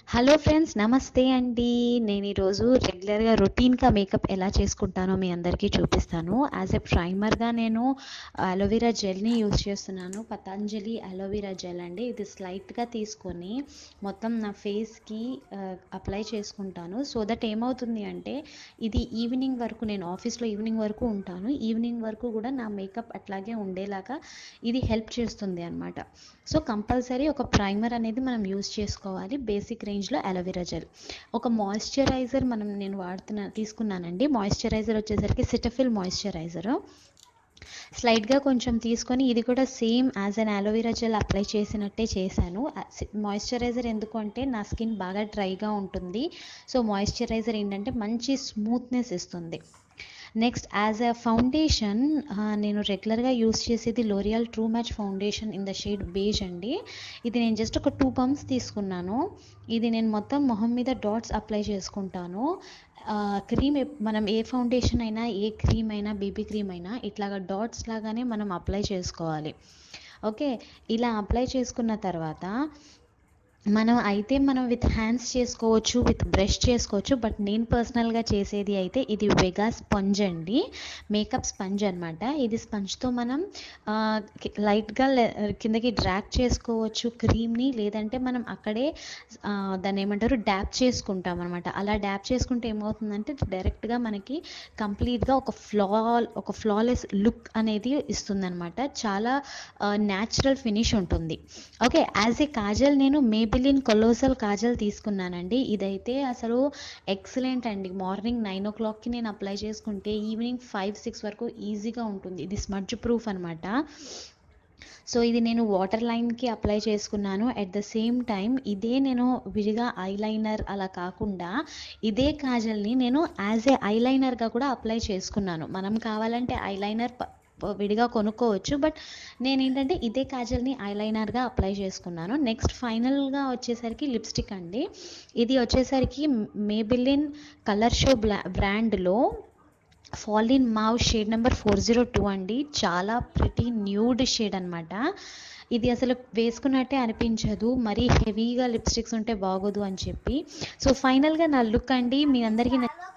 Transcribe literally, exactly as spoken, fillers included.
Hello friends, నమస్తే అండి. నేను ఈరోజు రెగ్యులర్గా రొటీన్గా మేకప్ ఎలా చేసుకుంటానో మీ అందరికీ చూపిస్తాను. యాజ్ ఎ ప్రైమర్గా నేను అలోవెరా జెల్ని యూజ్ చేస్తున్నాను. పతంజలి అలోవెరా జెల్ అండి. ఇది స్లైట్గా తీసుకొని మొత్తం నా ఫేస్కి అప్లై చేసుకుంటాను. సో దట్ ఏమవుతుంది అంటే, ఇది ఈవినింగ్ వరకు, నేను ఆఫీస్లో ఈవినింగ్ వరకు ఉంటాను. ఈవినింగ్ వరకు కూడా నా మేకప్ అట్లాగే ఉండేలాగా ఇది హెల్ప్ చేస్తుంది అనమాట. సో కంపల్సరీ ఒక ప్రైమర్ అనేది మనం యూజ్ చేసుకోవాలి. బేసిక్ రేంజ్లో అలోవెరా జెల్. ఒక మాయిశ్చరైజర్ మనం నేను వాడుతున్నా తీసుకున్నానండి. మాయిశ్చరైజర్ వచ్చేసరికి సిటఫిల్ మాయిశ్చరైజరు స్లైడ్గా కొంచెం తీసుకొని, ఇది కూడా same as an aloe vera gel apply చేసినట్టే చేశాను. మాయిశ్చరైజర్ ఎందుకు అంటే, నా స్కిన్ బాగా డ్రైగా ఉంటుంది. సో మాయిశ్చరైజర్ ఏంటంటే మంచి స్మూత్నెస్ ఇస్తుంది. నెక్స్ట్ యాజ్ అ ఫౌండేషన్ నేను రెగ్యులర్గా యూస్ చేసేది L'Oreal true match foundation in the shade beige అండి. ఇది నేను జస్ట్ ఒక టూ పంప్స్ తీసుకున్నాను. ఇది నేను మొత్తం మొహం మీద డాట్స్ అప్లై చేసుకుంటాను. క్రీమ్ మనం ఏ ఫౌండేషన్ అయినా, ఏ క్రీమ్ అయినా, బేబీ క్రీమ్ అయినా ఇట్లాగా డాట్స్ లాగానే మనం అప్లై చేసుకోవాలి. ఓకే, ఇలా అప్లై చేసుకున్న తర్వాత మనం అయితే మనం విత్ హ్యాండ్స్ చేసుకోవచ్చు, విత్ బ్రష్ చేసుకోవచ్చు. బట్ నేను పర్సనల్గా చేసేది అయితే ఇది వెగా స్పంజ్ అండి, మేకప్ స్పంజ్ అనమాట. ఇది స్పంజ్తో మనం లైట్గా కిందకి డ్రాగ్ చేసుకోవచ్చు క్రీమ్ని, లేదంటే మనం అక్కడే దాన్ని ఏమంటారు డ్యాప్ చేసుకుంటాం అనమాట. అలా డ్యాప్ చేసుకుంటే ఏమవుతుందంటే, డైరెక్ట్గా మనకి కంప్లీట్గా ఒక ఫ్లా ఒక ఫ్లాలెస్ లుక్ అనేది ఇస్తుందన్నమాట. చాలా న్యాచురల్ ఫినిష్ ఉంటుంది. ఓకే, యాజ్ ఏ కాజల్ నేను మేబిలిన్ కొలోసల్ కాజల్ తీసుకున్నానండి. ఇదైతే అసలు ఎక్సలెంట్ అండి. మార్నింగ్ నైన్ ఓ క్లాక్కి నేను అప్లై చేసుకుంటే ఈవినింగ్ ఫైవ్ సిక్స్ వరకు ఈజీగా ఉంటుంది. ఇది స్మడ్జ్ ప్రూఫ్ అనమాట. సో ఇది నేను వాటర్ లైన్కి అప్లై చేసుకున్నాను. అట్ ద సేమ్ టైం ఇదే నేను విడిగా ఐలైనర్ అలా కాకుండా, ఇదే కాజల్ని నేను యాజ్ ఏ ఐలైనర్గా కూడా అప్లై చేసుకున్నాను. మనం కావాలంటే ఐలైనర్ విడిగా కొనుక్కోవచ్చు, బట్ నేను ఏంటంటే ఇదే కాజల్ని ఐలైనర్గా అప్లై చేసుకున్నాను. నెక్స్ట్ ఫైనల్గా వచ్చేసరికి లిప్స్టిక్ అండి. ఇది వచ్చేసరికి మేబిలిన్ కలర్ షో బ్రాండ్లో falling mauve shade number four zero two అండి. చాలా ప్రిటీ న్యూడ్ షేడ్ అనమాట. ఇది అసలు వేసుకున్నట్టే అనిపించదు, మరీ హెవీగా లిప్స్టిక్స్ ఉంటే బాగోదు అని చెప్పి. సో ఫైనల్గా నా లుక్ అండి మీ అందరికీ